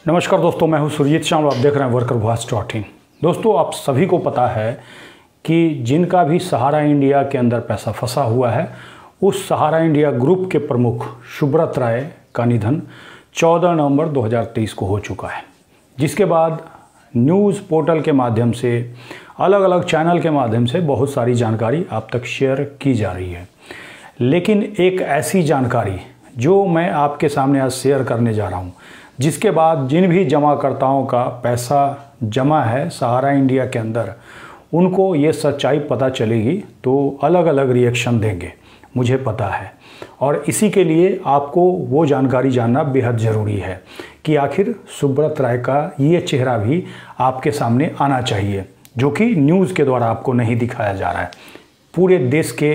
नमस्कार दोस्तों, मैं हूं सुरजीत श्याम और आप देख रहे हैं workervoice.in। दोस्तों, आप सभी को पता है कि जिनका भी सहारा इंडिया के अंदर पैसा फंसा हुआ है, उस सहारा इंडिया ग्रुप के प्रमुख सुब्रत राय का निधन 14 नवंबर 2023 को हो चुका है, जिसके बाद न्यूज़ पोर्टल के माध्यम से, अलग अलग चैनल के माध्यम से बहुत सारी जानकारी आप तक शेयर की जा रही है। लेकिन एक ऐसी जानकारी जो मैं आपके सामने आज शेयर करने जा रहा हूँ, जिसके बाद जिन भी जमाकर्ताओं का पैसा जमा है सहारा इंडिया के अंदर, उनको ये सच्चाई पता चलेगी तो अलग अलग रिएक्शन देंगे, मुझे पता है। और इसी के लिए आपको वो जानकारी जानना बेहद ज़रूरी है कि आखिर सुब्रत राय का ये चेहरा भी आपके सामने आना चाहिए, जो कि न्यूज़ के द्वारा आपको नहीं दिखाया जा रहा है। पूरे देश के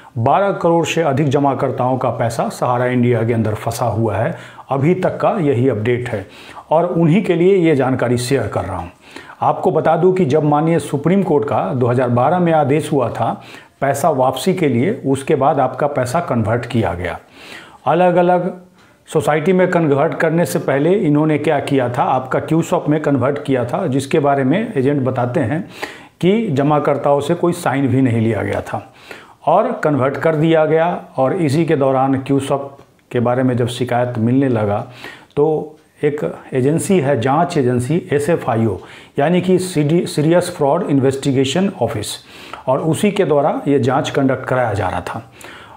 12 करोड़ से अधिक जमाकर्ताओं का पैसा सहारा इंडिया के अंदर फंसा हुआ है, अभी तक का यही अपडेट है और उन्हीं के लिए ये जानकारी शेयर कर रहा हूँ। आपको बता दूं कि जब माननीय सुप्रीम कोर्ट का 2012 में आदेश हुआ था पैसा वापसी के लिए, उसके बाद आपका पैसा कन्वर्ट किया गया। अलग अलग सोसाइटी में कन्वर्ट करने से पहले इन्होंने क्या किया था, आपका क्यूशॉप में कन्वर्ट किया था, जिसके बारे में एजेंट बताते हैं कि जमाकर्ताओं से कोई साइन भी नहीं लिया गया था और कन्वर्ट कर दिया गया। और इसी के दौरान क्यूशॉप के बारे में जब शिकायत मिलने लगा तो एक एजेंसी है, जांच एजेंसी SFIO, यानी कि सीरियस फ्रॉड इन्वेस्टिगेशन ऑफिस, और उसी के द्वारा ये जांच कंडक्ट कराया जा रहा था।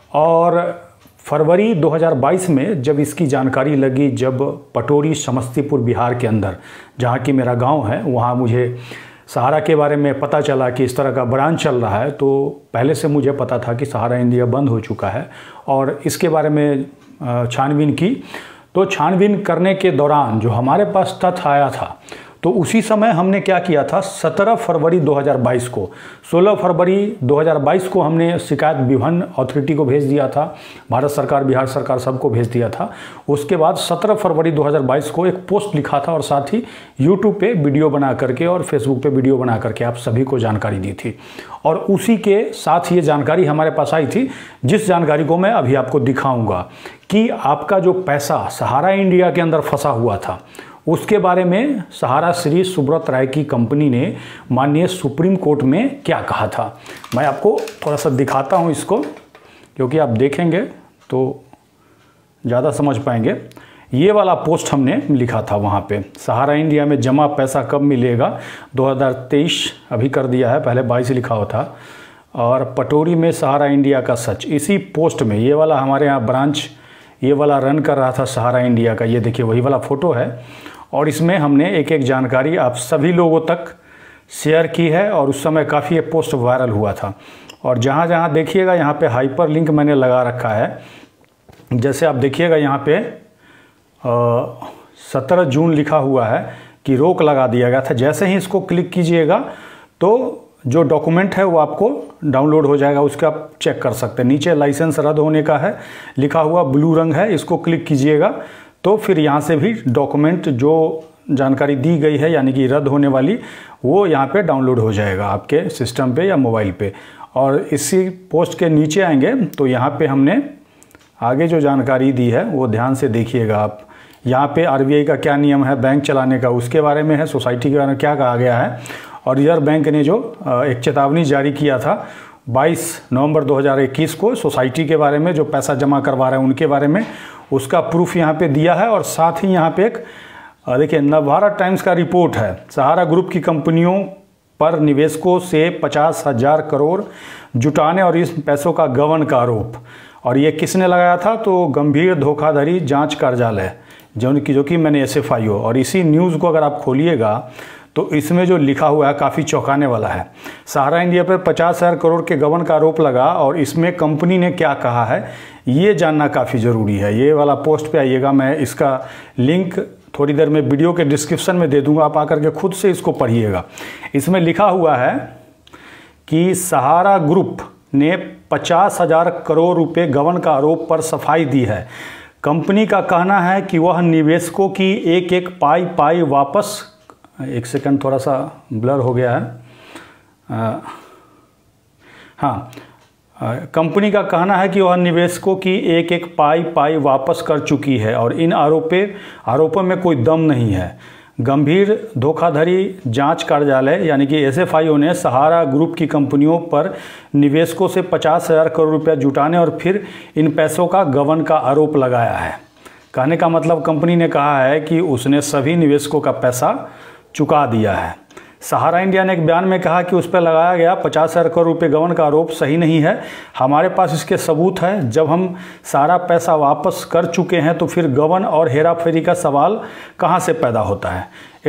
और फरवरी 2022 में जब इसकी जानकारी लगी, जब पटोरी समस्तीपुर बिहार के अंदर, जहाँ की मेरा गांव है, वहाँ मुझे सहारा के बारे में पता चला कि इस तरह का ब्रांच चल रहा है, तो पहले से मुझे पता था कि सहारा इंडिया बंद हो चुका है। और इसके बारे में छानबीन की, तो छानबीन करने के दौरान जो हमारे पास तथ्य आया था, तो उसी समय हमने क्या किया था, 17 फरवरी 2022 को, 16 फरवरी 2022 को हमने शिकायत विभिन्न अथॉरिटी को भेज दिया था, भारत सरकार, बिहार सरकार, सबको भेज दिया था। उसके बाद 17 फरवरी 2022 को एक पोस्ट लिखा था और साथ ही यूट्यूब पे वीडियो बना करके और फेसबुक पे वीडियो बना करके आप सभी को जानकारी दी थी। और उसी के साथ ये जानकारी हमारे पास आई थी, जिस जानकारी को मैं अभी आपको दिखाऊंगा कि आपका जो पैसा सहारा इंडिया के अंदर फंसा हुआ था, उसके बारे में सहारा श्री सुब्रत राय की कंपनी ने माननीय सुप्रीम कोर्ट में क्या कहा था। मैं आपको थोड़ा सा दिखाता हूं इसको, क्योंकि आप देखेंगे तो ज़्यादा समझ पाएंगे। ये वाला पोस्ट हमने लिखा था वहाँ पे, सहारा इंडिया में जमा पैसा कब मिलेगा, 2023 अभी कर दिया है, पहले 22 लिखा हुआ था। और पटोरी में सहारा इंडिया का सच, इसी पोस्ट में ये वाला हमारे यहाँ ब्रांच ये वाला रन कर रहा था सहारा इंडिया का, ये देखिए वही वाला फ़ोटो है। और इसमें हमने एक एक जानकारी आप सभी लोगों तक शेयर की है और उस समय काफ़ी ये पोस्ट वायरल हुआ था। और जहाँ जहाँ देखिएगा यहाँ पे हाइपर लिंक मैंने लगा रखा है। जैसे आप देखिएगा यहाँ पे 17 जून लिखा हुआ है कि रोक लगा दिया गया था। जैसे ही इसको क्लिक कीजिएगा तो जो डॉक्यूमेंट है वो आपको डाउनलोड हो जाएगा, उसका आप चेक कर सकते हैं। नीचे लाइसेंस रद्द होने का है लिखा हुआ, ब्लू रंग है, इसको क्लिक कीजिएगा तो फिर यहाँ से भी डॉक्यूमेंट जो जानकारी दी गई है, यानी कि रद्द होने वाली, वो यहाँ पे डाउनलोड हो जाएगा आपके सिस्टम पे या मोबाइल पे। और इसी पोस्ट के नीचे आएंगे तो यहाँ पे हमने आगे जो जानकारी दी है वो ध्यान से देखिएगा आप। यहाँ पे RBI का क्या नियम है बैंक चलाने का, उसके बारे में है, सोसाइटी के बारे में क्या कहा गया है, और रिजर्व बैंक ने जो एक चेतावनी जारी किया था 22 नवंबर 2021 को सोसाइटी के बारे में, जो पैसा जमा करवा रहे हैं उनके बारे में, उसका प्रूफ यहाँ पे दिया है। और साथ ही यहाँ पे एक देखिए नवभारत टाइम्स का रिपोर्ट है, सहारा ग्रुप की कंपनियों पर निवेशकों से 50,000 करोड़ जुटाने और इस पैसों का गबन का आरोप। और ये किसने लगाया था, तो गंभीर धोखाधड़ी जाँच कार्यालय, जो कि मैंने SFIO। और इसी न्यूज़ को अगर आप खोलिएगा तो इसमें जो लिखा हुआ है काफ़ी चौंकाने वाला है। सहारा इंडिया पर 50,000 करोड़ के गबन का आरोप लगा और इसमें कंपनी ने क्या कहा है, ये जानना काफ़ी ज़रूरी है। ये वाला पोस्ट पे आइएगा, मैं इसका लिंक थोड़ी देर में वीडियो के डिस्क्रिप्शन में दे दूंगा, आप आकर के खुद से इसको पढ़िएगा। इसमें लिखा हुआ है कि सहारा ग्रुप ने 50,000 करोड़ रुपये गबन का आरोप पर सफाई दी है। कंपनी का कहना है कि वह निवेशकों की एक एक पाई वापस, एक सेकंड थोड़ा सा ब्लर हो गया है, हाँ, कंपनी का कहना है कि वह निवेशकों की एक एक पाई वापस कर चुकी है और इन आरोपों में कोई दम नहीं है। गंभीर धोखाधड़ी जांच कार्यालय यानी कि एसएफआईओ ने सहारा ग्रुप की कंपनियों पर निवेशकों से 50,000 करोड़ रुपया जुटाने और फिर इन पैसों का गबन का आरोप लगाया है। कहने का मतलब कंपनी ने कहा है कि उसने सभी निवेशकों का पैसा चुका दिया है। सहारा इंडिया ने एक बयान में कहा कि उस पर लगाया गया 50,000 करोड़ रुपये गबन का आरोप सही नहीं है। हमारे पास इसके सबूत है। जब हम सारा पैसा वापस कर चुके हैं तो फिर गबन और हेराफेरी का सवाल कहां से पैदा होता है।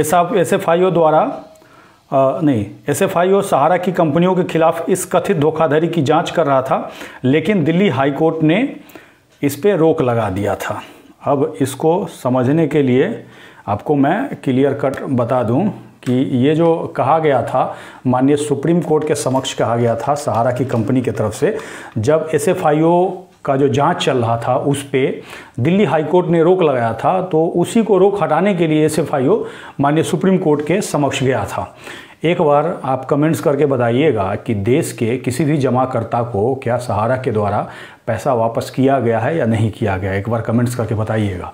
एसएफआईओ सहारा की कंपनियों के खिलाफ इस कथित धोखाधड़ी की जांच कर रहा था, लेकिन दिल्ली हाईकोर्ट ने इस पर रोक लगा दिया था। अब इसको समझने के लिए आपको मैं क्लियर कट बता दूं कि ये जो कहा गया था माननीय सुप्रीम कोर्ट के समक्ष कहा गया था सहारा की कंपनी की तरफ से, जब एसएफआईओ का जो जांच चल रहा था उस पे दिल्ली हाई कोर्ट ने रोक लगाया था, तो उसी को रोक हटाने के लिए एसएफआईओ माननीय सुप्रीम कोर्ट के समक्ष गया था। एक बार आप कमेंट्स करके बताइएगा कि देश के किसी भी जमाकर्ता को क्या सहारा के द्वारा पैसा वापस किया गया है या नहीं किया गया, एक बार कमेंट्स करके बताइएगा।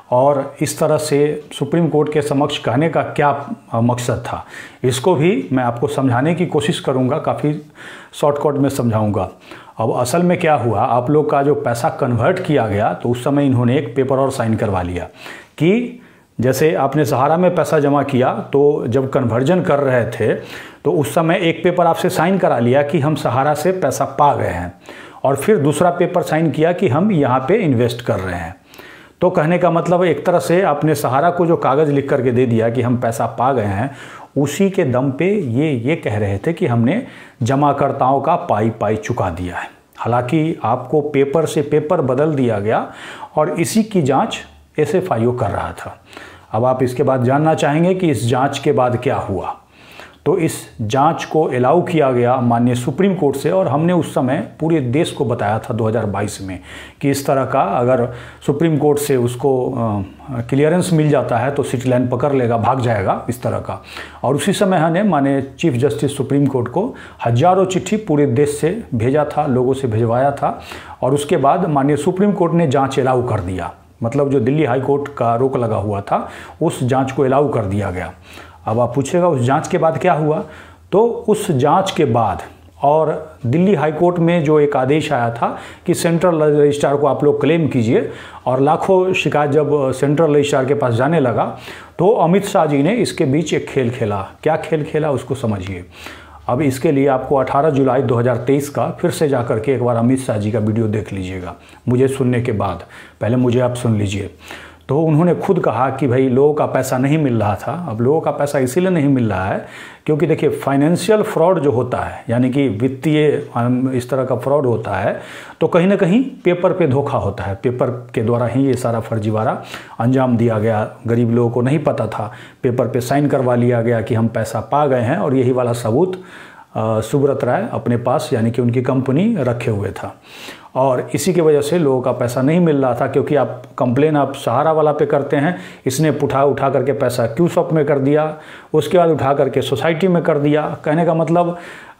और इस तरह से सुप्रीम कोर्ट के समक्ष कहने का क्या मकसद था, इसको भी मैं आपको समझाने की कोशिश करूंगा, काफ़ी शॉर्टकट में समझाऊंगा। अब असल में क्या हुआ, आप लोग का जो पैसा कन्वर्ट किया गया तो उस समय इन्होंने एक पेपर और साइन करवा लिया कि जैसे आपने सहारा में पैसा जमा किया तो जब कन्वर्जन कर रहे थे तो उस समय एक पेपर आपसे साइन करा लिया कि हम सहारा से पैसा पा गए हैं, और फिर दूसरा पेपर साइन किया कि हम यहाँ पे इन्वेस्ट कर रहे हैं। तो कहने का मतलब एक तरह से आपने सहारा को जो कागज़ लिख करके दे दिया कि हम पैसा पा गए हैं, उसी के दम पे ये कह रहे थे कि हमने जमाकर्ताओं का पाई चुका दिया है। हालांकि आपको पेपर से पेपर बदल दिया गया और इसी की जांच एसएफआईओ कर रहा था। अब आप इसके बाद जानना चाहेंगे कि इस जांच के बाद क्या हुआ, तो इस जांच को अलाउ किया गया माननीय सुप्रीम कोर्ट से, और हमने उस समय पूरे देश को बताया था 2022 में कि इस तरह का अगर सुप्रीम कोर्ट से उसको क्लियरेंस मिल जाता है तो सिटी लाइन पकड़ लेगा, भाग जाएगा इस तरह का। और उसी समय हमने माननीय चीफ जस्टिस सुप्रीम कोर्ट को हजारों चिट्ठी पूरे देश से भेजा था, लोगों से भिजवाया था, और उसके बाद माननीय सुप्रीम कोर्ट ने जाँच अलाउ कर दिया। मतलब जो दिल्ली हाई कोर्ट का रोक लगा हुआ था उस जाँच को अलाउ कर दिया गया। अब आप पूछेगा उस जांच के बाद क्या हुआ, तो उस जांच के बाद और दिल्ली हाई कोर्ट में जो एक आदेश आया था कि सेंट्रल रजिस्ट्रार को आप लोग क्लेम कीजिए, और लाखों शिकायत जब सेंट्रल रजिस्ट्रार के पास जाने लगा तो अमित शाह जी ने इसके बीच एक खेल खेला। क्या खेल खेला उसको समझिए। अब इसके लिए आपको 18 जुलाई 2023 का फिर से जाकर के एक बार अमित शाह जी का वीडियो देख लीजिएगा मुझे सुनने के बाद, पहले मुझे आप सुन लीजिए। तो उन्होंने खुद कहा कि भाई लोगों का पैसा नहीं मिल रहा था। अब लोगों का पैसा इसीलिए नहीं मिल रहा है क्योंकि देखिए फाइनेंशियल फ्रॉड जो होता है, यानी कि वित्तीय इस तरह का फ्रॉड होता है, तो कहीं ना कहीं पेपर पे धोखा होता है। पेपर के द्वारा ही ये सारा फर्जीवाड़ा अंजाम दिया गया। गरीब लोगों को नहीं पता था, पेपर पे साइन करवा लिया गया कि हम पैसा पा गए हैं, और यही वाला सबूत सुब्रत राय अपने पास यानी कि उनकी कंपनी रखे हुए था। और इसी की वजह से लोगों का पैसा नहीं मिल रहा था, क्योंकि आप कंप्लेन आप सहारा वाला पे करते हैं, इसने उठा करके पैसा क्यू शॉप में कर दिया, उसके बाद उठा करके सोसाइटी में कर दिया। कहने का मतलब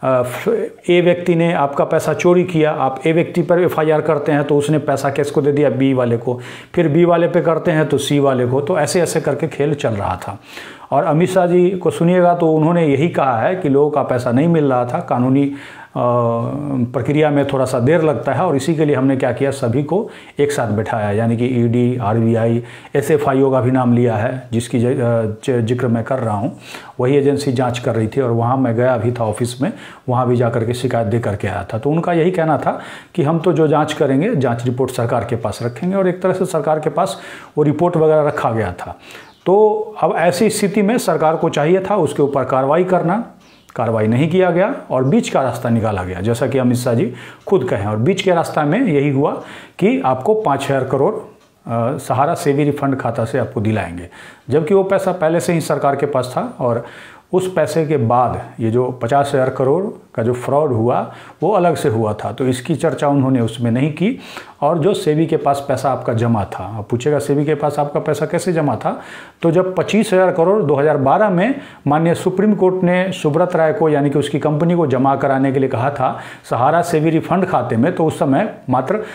ए व्यक्ति ने आपका पैसा चोरी किया, आप ए व्यक्ति पर एफआईआर करते हैं तो उसने पैसा किसको दे दिया, बी वाले को, फिर बी वाले पे करते हैं तो सी वाले को। तो ऐसे ऐसे करके खेल चल रहा था। और अमित शाह जी को सुनिएगा तो उन्होंने यही कहा है कि लोगों का पैसा नहीं मिल रहा था, कानूनी प्रक्रिया में थोड़ा सा देर लगता है, और इसी के लिए हमने क्या किया, सभी को एक साथ बैठाया, यानी कि ईडी, आरबीआई, एसएफआईओ का भी नाम लिया है, जिसकी जिक्र मैं कर रहा हूँ। वही एजेंसी जांच कर रही थी, और वहाँ मैं गया भी था ऑफिस में, वहाँ भी जा करके शिकायत दे करके आया था। तो उनका यही कहना था कि हम तो जो जाँच करेंगे, जाँच रिपोर्ट सरकार के पास रखेंगे, और एक तरह से सरकार के पास वो रिपोर्ट वगैरह रखा गया था। तो अब ऐसी स्थिति में सरकार को चाहिए था उसके ऊपर कार्रवाई करना, कार्रवाई नहीं किया गया, और बीच का रास्ता निकाला गया, जैसा कि अमित शाह जी खुद कहें। और बीच के रास्ता में यही हुआ कि आपको 5,000 करोड़ सहारा सेवी रिफंड खाता से आपको दिलाएंगे, जबकि वो पैसा पहले से ही सरकार के पास था। और उस पैसे के बाद ये जो 50,000 करोड़ का जो फ्रॉड हुआ वो अलग से हुआ था, तो इसकी चर्चा उन्होंने उसमें नहीं की। और जो सेबी के पास पैसा आपका जमा था, आप पूछेगा सेबी के पास आपका पैसा कैसे जमा था, तो जब 25,000 करोड़ 2012 में माननीय सुप्रीम कोर्ट ने सुब्रत राय को यानी कि उसकी कंपनी को जमा कराने के लिए कहा था सहारा सेबी रिफंड खाते में, तो उस समय मात्र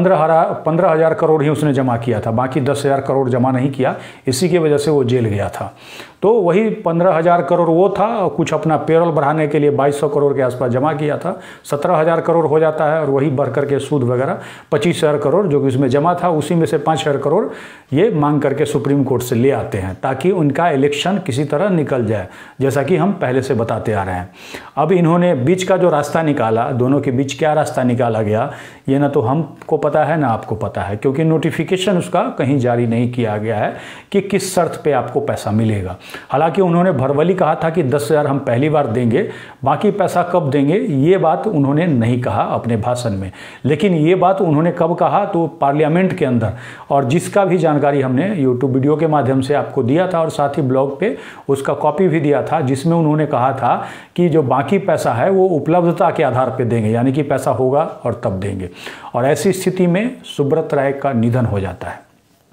15,000 करोड़ ही उसने जमा किया था, बाकी 10,000 करोड़ जमा नहीं किया, इसी की वजह से वो जेल गया था। तो वही 15,000 करोड़ वो था और कुछ अपना पेरोल बढ़ाने के लिए 2,200 करोड़ के आसपास जमा किया था, 17,000 करोड़ हो जाता है। और वही बढ़ करके सूद वगैरह 25,000 करोड़ जो कि उसमें जमा था, उसी में से 5,000 करोड़ ये मांग करके सुप्रीम कोर्ट से ले आते हैं ताकि उनका इलेक्शन किसी तरह निकल जाए, जैसा कि हम पहले से बताते आ रहे हैं। अब इन्होंने बीच का जो रास्ता निकाला, दोनों के बीच क्या रास्ता निकाला गया ये ना तो हमको पता है ना आपको पता है, क्योंकि नोटिफिकेशन उसका कहीं जारी नहीं किया गया है कि किस शर्त पे आपको पैसा मिलेगा। हालांकि उन्होंने भरवली कहा था कि 10,000 हम पहली बार देंगे, बाकी पैसा कब देंगे ये बात उन्होंने नहीं कहा अपने भाषण में। लेकिन ये बात उन्होंने कब कहा, तो पार्लियामेंट के अंदर, और जिसका भी जानकारी हमने यूट्यूब वीडियो के माध्यम से आपको दिया था और साथ ही ब्लॉग पे उसका कॉपी भी दिया था, जिसमें उन्होंने कहा था कि जो बाकी पैसा है वो उपलब्धता के आधार पर देंगे, यानी कि पैसा होगा और तब देंगे। और ऐसी स्थिति में सुब्रत राय का निधन हो जाता है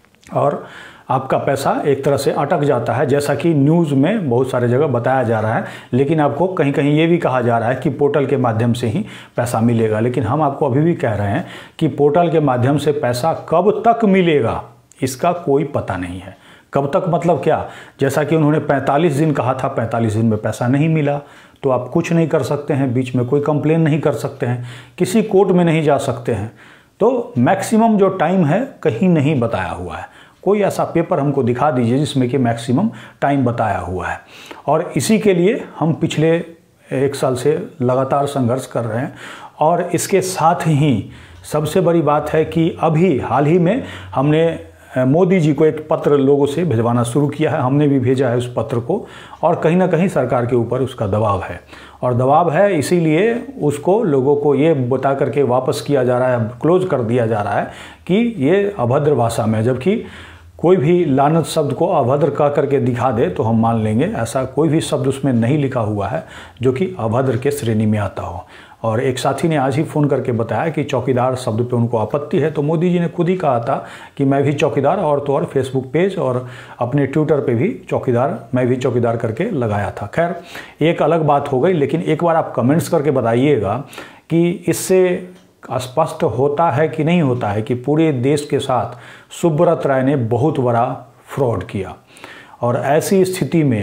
और आपका पैसा एक तरह से अटक जाता है, जैसा कि न्यूज़ में बहुत सारे जगह बताया जा रहा है। लेकिन आपको कहीं कहीं ये भी कहा जा रहा है कि पोर्टल के माध्यम से ही पैसा मिलेगा, लेकिन हम आपको अभी भी कह रहे हैं कि पोर्टल के माध्यम से पैसा कब तक मिलेगा इसका कोई पता नहीं है। कब तक मतलब क्या, जैसा कि उन्होंने 45 दिन कहा था, 45 दिन में पैसा नहीं मिला तो आप कुछ नहीं कर सकते हैं, बीच में कोई कंप्लेन नहीं कर सकते हैं, किसी कोर्ट में नहीं जा सकते हैं। तो मैक्सिमम जो टाइम है कहीं नहीं बताया हुआ है, कोई ऐसा पेपर हमको दिखा दीजिए जिसमें कि मैक्सिमम टाइम बताया हुआ है। और इसी के लिए हम पिछले 1 साल से लगातार संघर्ष कर रहे हैं। और इसके साथ ही सबसे बड़ी बात है कि अभी हाल ही में हमने मोदी जी को एक पत्र लोगों से भिजवाना शुरू किया है, हमने भी भेजा है उस पत्र को, और कहीं ना कहीं सरकार के ऊपर उसका दबाव है। और दबाव है इसीलिए उसको लोगों को ये बता करके वापस किया जा रहा है, क्लोज कर दिया जा रहा है कि ये अभद्र भाषा में, जबकि कोई भी लानत शब्द को अभद्र कह करके दिखा दे तो हम मान लेंगे, ऐसा कोई भी शब्द उसमें नहीं लिखा हुआ है जो कि अभद्र के श्रेणी में आता हो। और एक साथी ने आज ही फ़ोन करके बताया कि चौकीदार शब्द पे उनको आपत्ति है, तो मोदी जी ने खुद ही कहा था कि मैं भी चौकीदार, और तो और फेसबुक पेज और अपने ट्विटर पे भी चौकीदार, मैं भी चौकीदार करके लगाया था। खैर एक अलग बात हो गई, लेकिन एक बार आप कमेंट्स करके बताइएगा कि इससे स्पष्ट होता है कि नहीं होता है कि पूरे देश के साथ सुब्रत राय ने बहुत बड़ा फ्रॉड किया। और ऐसी स्थिति में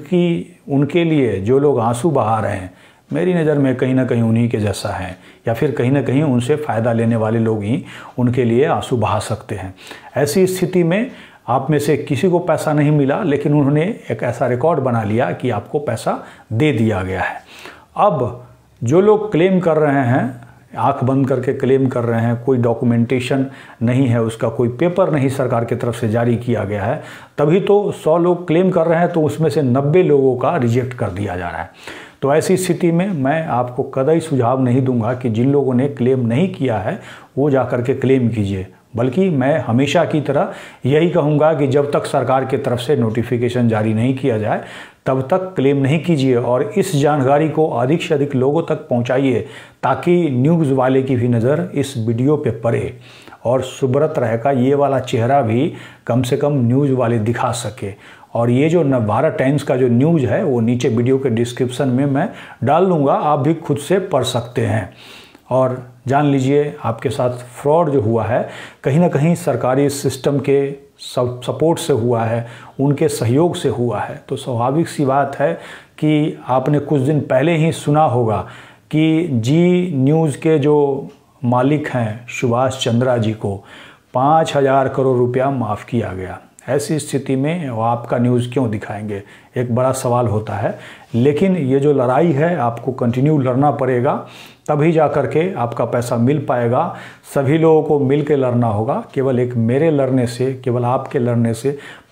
उनके लिए जो लोग आंसू बहा रहे हैं, मेरी नज़र में कहीं ना कहीं उन्हीं के जैसा है, या फिर कहीं ना कहीं उनसे फ़ायदा लेने वाले लोग ही उनके लिए आंसू बहा सकते हैं। ऐसी स्थिति में आप में से किसी को पैसा नहीं मिला, लेकिन उन्होंने एक ऐसा रिकॉर्ड बना लिया कि आपको पैसा दे दिया गया है। अब जो लोग क्लेम कर रहे हैं, आंख बंद करके क्लेम कर रहे हैं, कोई डॉक्यूमेंटेशन नहीं है, उसका कोई पेपर नहीं सरकार की तरफ से जारी किया गया है, तभी तो 100 लोग क्लेम कर रहे हैं, तो उसमें से 90 लोगों का रिजेक्ट कर दिया जा रहा है। तो ऐसी स्थिति में मैं आपको कतई सुझाव नहीं दूंगा कि जिन लोगों ने क्लेम नहीं किया है वो जा कर के क्लेम कीजिए, बल्कि मैं हमेशा की तरह यही कहूँगा कि जब तक सरकार की तरफ से नोटिफिकेशन जारी नहीं किया जाए तब तक क्लेम नहीं कीजिए, और इस जानकारी को अधिक से अधिक लोगों तक पहुँचाइए ताकि न्यूज़ वाले की भी नज़र इस वीडियो पे पड़े और सुब्रत राय का ये वाला चेहरा भी कम से कम न्यूज़ वाले दिखा सके। और ये जो नवभारत टाइम्स का जो न्यूज़ है वो नीचे वीडियो के डिस्क्रिप्शन में मैं डाल दूँगा, आप भी खुद से पढ़ सकते हैं और जान लीजिए आपके साथ फ्रॉड जो हुआ है कहीं ना कहीं सरकारी सिस्टम के सपोर्ट से हुआ है, उनके सहयोग से हुआ है। तो स्वाभाविक सी बात है कि आपने कुछ दिन पहले ही सुना होगा कि जी न्यूज़ के जो मालिक हैं सुभाष चंद्रा जी को 5,000 करोड़ रुपया माफ़ किया गया। ऐसी स्थिति में वो आपका न्यूज़ क्यों दिखाएंगे, एक बड़ा सवाल होता है। लेकिन ये जो लड़ाई है आपको कंटिन्यू लड़ना पड़ेगा, तभी जा कर के आपका पैसा मिल पाएगा। सभी लोगों को मिल के लड़ना होगा, केवल एक मेरे लड़ने से, केवल आपके लड़ने से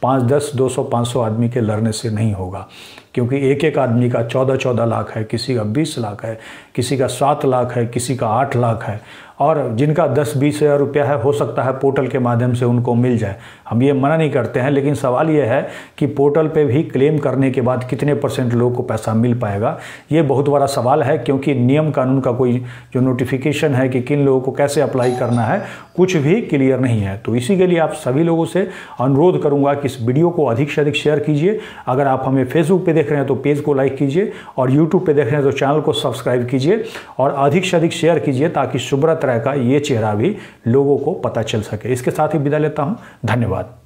5-10, 200, 500 आदमी के लड़ने से नहीं होगा, क्योंकि एक एक आदमी का 14-14 लाख है, किसी का 20 लाख है, किसी का 7 लाख है, किसी का 8 लाख है, और जिनका 10-20 हज़ार रुपया है, हो सकता है पोर्टल के माध्यम से उनको मिल जाए। हम ये मना नहीं करते हैं, लेकिन सवाल ये है कि पोर्टल पे भी क्लेम करने के बाद कितने % लोगों को पैसा मिल पाएगा, ये बहुत बड़ा सवाल है, क्योंकि नियम कानून का कोई जो नोटिफिकेशन है कि किन लोगों को कैसे अप्लाई करना है, कुछ भी क्लियर नहीं है। तो इसी के लिए आप सभी लोगों से अनुरोध करूंगा कि इस वीडियो को अधिक से अधिक शेयर कीजिए। अगर आप हमें फेसबुक पे देख रहे हैं तो पेज को लाइक कीजिए, और यूट्यूब पे देख रहे हैं तो चैनल को सब्सक्राइब कीजिए, और अधिक से अधिक शेयर कीजिए, ताकि सुब्रत राय का ये चेहरा भी लोगों को पता चल सके। इसके साथ ही विदा लेता हूं, धन्यवाद।